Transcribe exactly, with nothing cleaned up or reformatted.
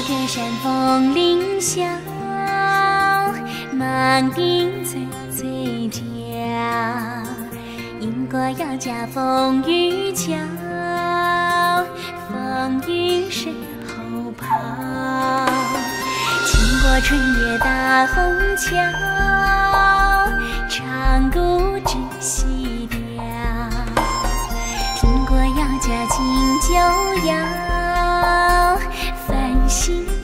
隔山峰林小，忙顶最最娇。迎过姚家风雨桥，风雨身后跑。经过春夜大虹桥，长鼓知西调。听过姚家金九谣，繁星